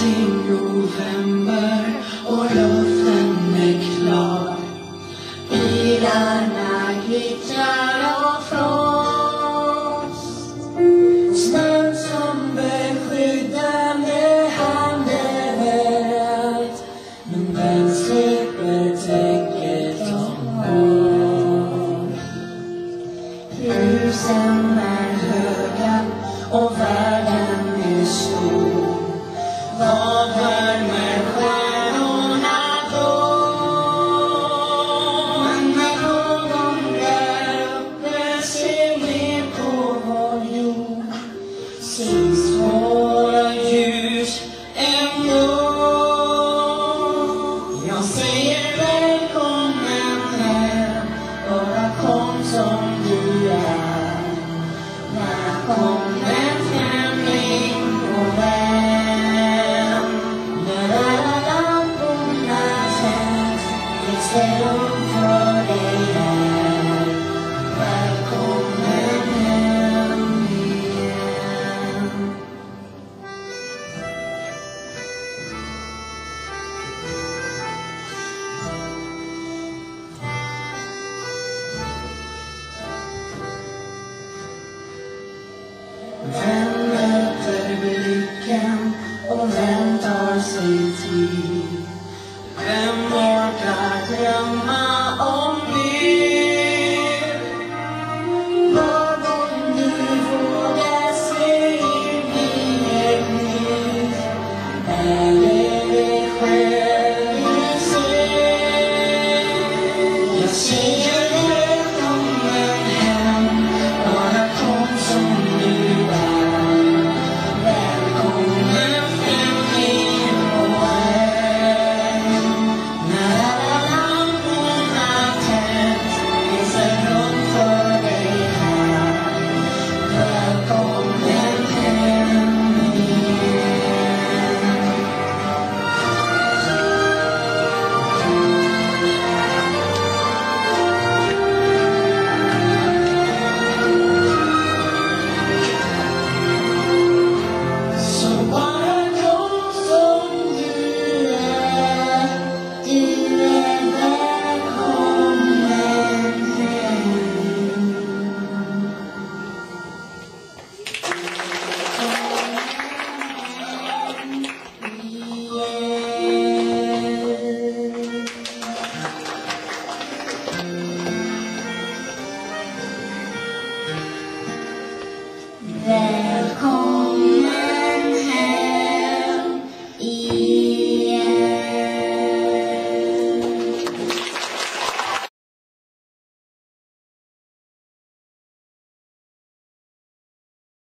i november och luften är klar. Bilarna glittrar av frost. Snön som beskyddande hand överallt, men den slipper täcket om år. Husen är höga och världen är stor. Vad värmer stjärnorna då? När någon där uppe ser ner på vår jord, syns våra ljus ändå. Jag säger välkommen hem, bara kom som du är. Välkommen främling och vän. När lamporna tänds, finns det rum för dig här. Välkommen hem igen. Vem möter blicken och vem tar sig tid? Vem orkar drömma om mer? Vad om du vågar se in i ett nytt? Är det dig själv du ser? Jag ser